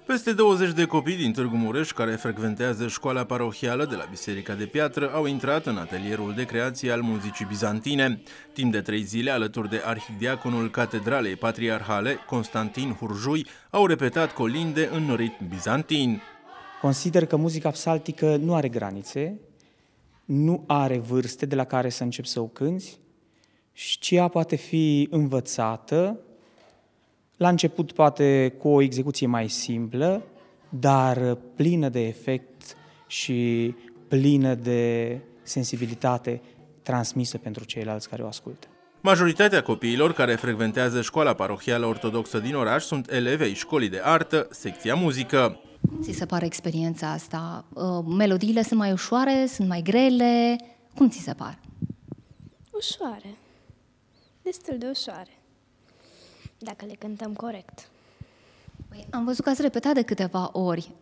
Peste 20 de copii din Târgu Mureș care frecventează școala parohială de la Biserica de Piatră au intrat în atelierul de creație al muzicii bizantine. Timp de 3 zile, alături de arhidiaconul Catedralei Patriarhale, Constantin Hurjui, au repetat colinde în ritm bizantin. Consider că muzica psaltică nu are granițe, nu are vârste de la care să începi să o cânți, și ea poate fi învățată. La început poate cu o execuție mai simplă, dar plină de efect și plină de sensibilitate transmisă pentru ceilalți care o ascultă. Majoritatea copiilor care frecventează școala parohială ortodoxă din oraș sunt elevi ai școlii de artă, secția muzică. Cum ți se pare experiența asta? Melodiile sunt mai ușoare, sunt mai grele? Cum ți se par? Ușoare. Destul de ușoare. Dacă le cântăm corect. Păi, am văzut că ați repetat de câteva ori.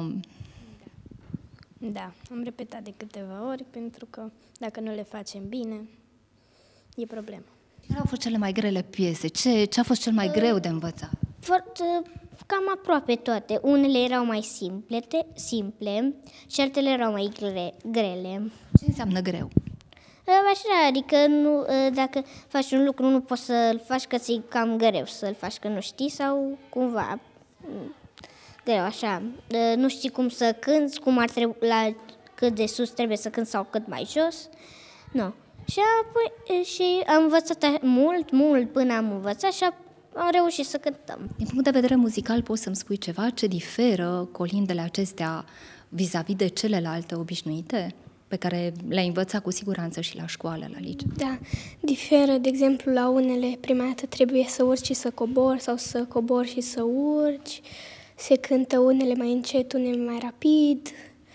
Da, am repetat de câteva ori pentru că dacă nu le facem bine, e problemă. Care au fost cele mai grele piese? Ce a fost cel mai greu de învățat? Cam aproape toate. Unele erau mai simple și altele erau mai grele. Ce înseamnă greu? Așa, adică nu, dacă faci un lucru nu poți să-l faci că ți-e cam greu să-l faci că nu știi sau cumva greu, așa. Nu știi cum să cânți, cum ar trebui, la cât de sus trebuie să cânți sau cât mai jos. Nu. Și apoi și am învățat mult până am învățat și am reușit să cântăm. Din punct de vedere muzical, poți să-mi spui ceva? Ce diferă colindele acestea vis-a-vis de celelalte obișnuite pe care le-ai învățat cu siguranță și la școală, la liceu? Da, diferă. De exemplu, la unele prima dată trebuie să urci și să cobori sau să cobori și să urci. Se cântă unele mai încet, unele mai rapid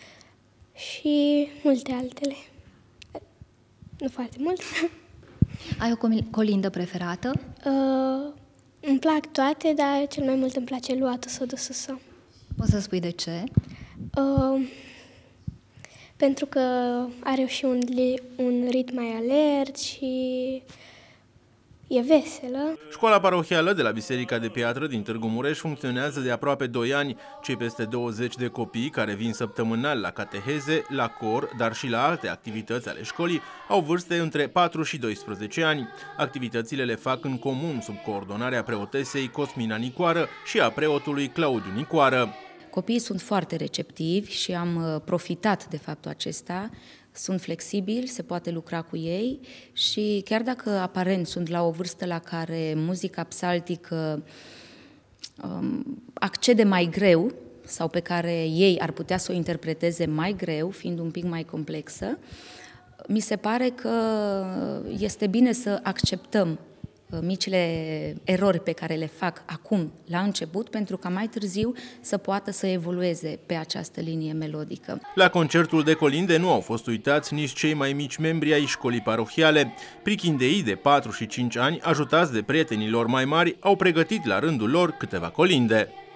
și multe altele. Nu foarte mult. Ai o colindă preferată? Îmi plac toate, dar cel mai mult îmi place Luată să dă. Poți să spui de ce? Pentru că are și un ritm mai alert și e veselă. Școala parohială de la Biserica de Piatră din Târgu Mureș funcționează de aproape 2 ani. Cei peste 20 de copii care vin săptămânal la cateheze, la cor, dar și la alte activități ale școlii, au vârste între 4 și 12 ani. Activitățile le fac în comun sub coordonarea preotesei Cosmina Nicoară și a preotului Claudiu Nicoară. Copiii sunt foarte receptivi și am profitat de faptul acesta. Sunt flexibili, se poate lucra cu ei și chiar dacă aparent sunt la o vârstă la care muzica psaltică accede mai greu sau pe care ei ar putea să o interpreteze mai greu, fiind un pic mai complexă, mi se pare că este bine să acceptăm micile erori pe care le fac acum, la început, pentru ca mai târziu să poată să evolueze pe această linie melodică. La concertul de colinde nu au fost uitați nici cei mai mici membri ai școlii parohiale. Prichindeii de 4 și 5 ani, ajutați de prietenii lor mai mari, au pregătit la rândul lor câteva colinde.